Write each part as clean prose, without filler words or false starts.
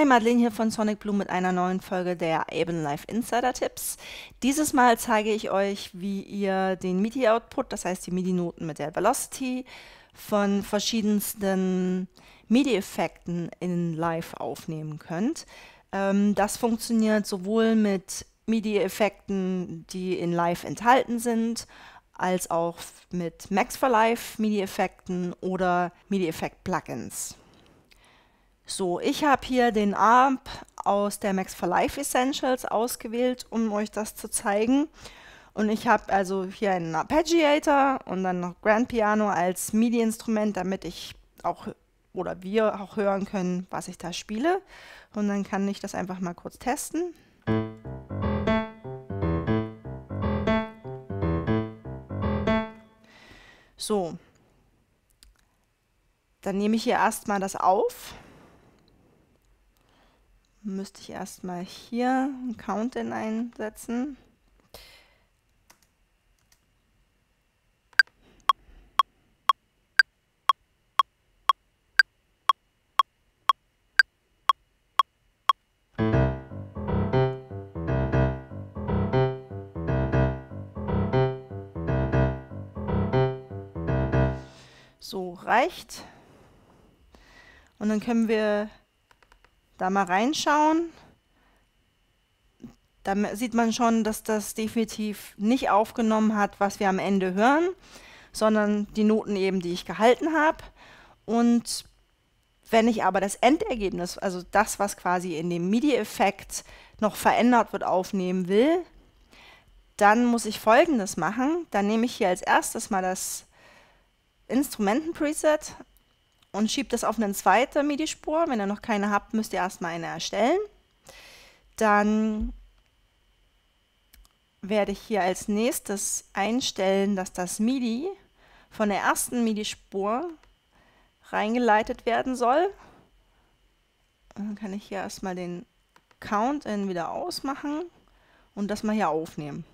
Hi, Madeleine hier von Sonic Blue mit einer neuen Folge der Ableton Insider Tipps. Dieses Mal zeige ich euch, wie ihr den MIDI-Output, das heißt die MIDI-Noten mit der Velocity, von verschiedensten MIDI-Effekten in Live aufnehmen könnt. Das funktioniert sowohl mit MIDI-Effekten, die in Live enthalten sind, als auch mit Max for Live MIDI-Effekten oder MIDI-Effekt-Plugins. So, ich habe hier den AMP aus der Max for Live Essentials ausgewählt, um euch das zu zeigen. Und ich habe also hier einen Arpeggiator und dann noch Grand Piano als MIDI-Instrument, damit ich auch oder wir auch hören können, was ich da spiele. Und dann kann ich das einfach mal kurz testen. So, dann nehme ich hier erstmal das auf. Müsste ich erstmal hier einen Count-in einsetzen. So, reicht. Und dann können wir da mal reinschauen. Da sieht man schon, dass das definitiv nicht aufgenommen hat, was wir am Ende hören, sondern die Noten eben, die ich gehalten habe. Und wenn ich aber das Endergebnis, also das, was quasi in dem MIDI-Effekt noch verändert wird, aufnehmen will, dann muss ich Folgendes machen. Dann nehme ich hier als erstes mal das Instrumenten-Preset und schiebe das auf eine zweite MIDI-Spur. Wenn ihr noch keine habt, müsst ihr erstmal eine erstellen. Dann werde ich hier als nächstes einstellen, dass das MIDI von der ersten MIDI-Spur reingeleitet werden soll. Und dann kann ich hier erstmal den Count-in wieder ausmachen und das mal hier aufnehmen.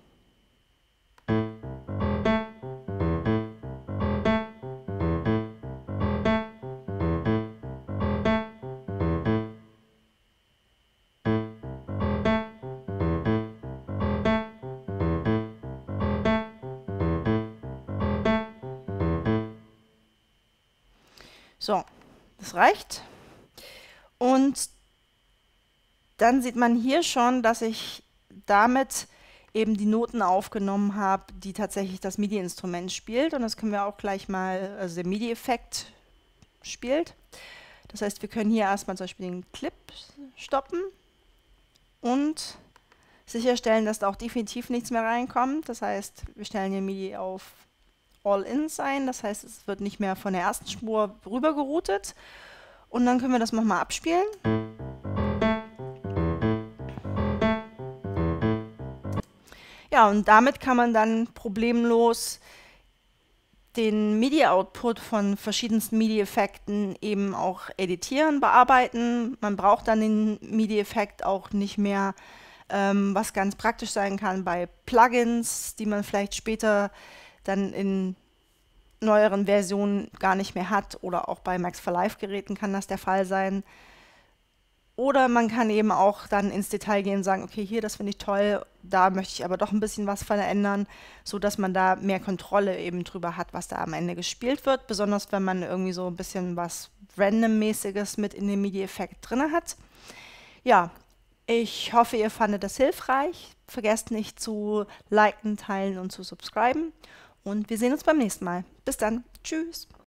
So, das reicht. Und dann sieht man hier schon, dass ich damit eben die Noten aufgenommen habe, die tatsächlich das MIDI-Instrument spielt. Und das können wir auch gleich mal, also der MIDI-Effekt spielt. Das heißt, wir können hier erstmal zum Beispiel den Clip stoppen und sicherstellen, dass da auch definitiv nichts mehr reinkommt. Das heißt, wir stellen hier MIDI auf All-In sein, das heißt, es wird nicht mehr von der ersten Spur rüber geroutet. Und dann können wir das nochmal abspielen. Ja, und damit kann man dann problemlos den MIDI-Output von verschiedensten MIDI-Effekten eben auch editieren, bearbeiten. Man braucht dann den MIDI-Effekt auch nicht mehr, was ganz praktisch sein kann bei Plugins, die man vielleicht später dann in neueren Versionen gar nicht mehr hat, oder auch bei Max for Live Geräten kann das der Fall sein. Oder man kann eben auch dann ins Detail gehen und sagen, okay, hier, das finde ich toll, da möchte ich aber doch ein bisschen was verändern, sodass man da mehr Kontrolle eben drüber hat, was da am Ende gespielt wird, besonders wenn man irgendwie so ein bisschen was Random-mäßiges mit in dem MIDI-Effekt drin hat. Ja, ich hoffe, ihr fandet das hilfreich. Vergesst nicht zu liken, teilen und zu subscriben. Und wir sehen uns beim nächsten Mal. Bis dann. Tschüss.